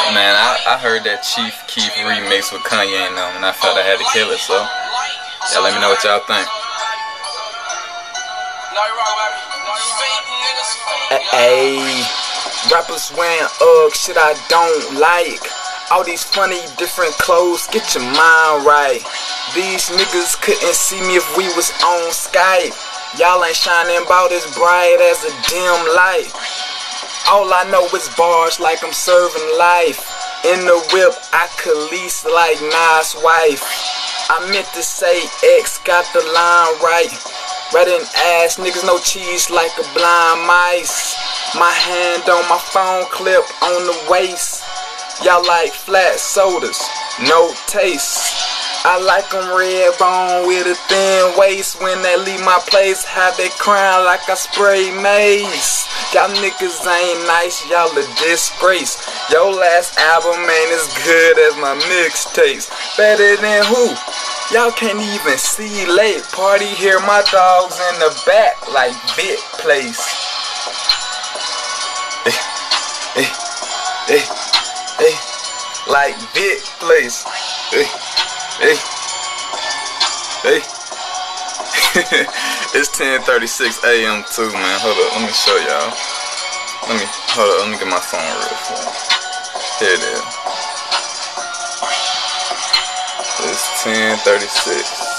Man, I heard that Chief Keef remix with Kanye and them, and I felt I had to kill it, so y'all let me know what y'all think. Ayy, rappers wearing shit I don't like. All these funny different clothes, get your mind right. These niggas couldn't see me if we was on Skype. Y'all ain't shining about as bright as a dim light. All I know is bars like I'm serving life. In the whip, I Khalees like Nas' wife. I meant to say X got the line right. Rather than ass niggas, no cheese like a blind mice. My hand on my phone clip on the waist. Y'all like flat sodas, no taste. I like them red bone with a thin waist. When they leave my place, have they crying like I spray mace. Y'all niggas ain't nice, y'all a disgrace. Your last album ain't as good as my mixtapes. Better than who? Y'all can't even see late. Party, hear my dogs in the back like Bit Place. Like Bit Place. Hey. It's 10:36 a.m. too, man. Hold up, let me show y'all. Let me get my phone real quick. Here it is. It's 10:36.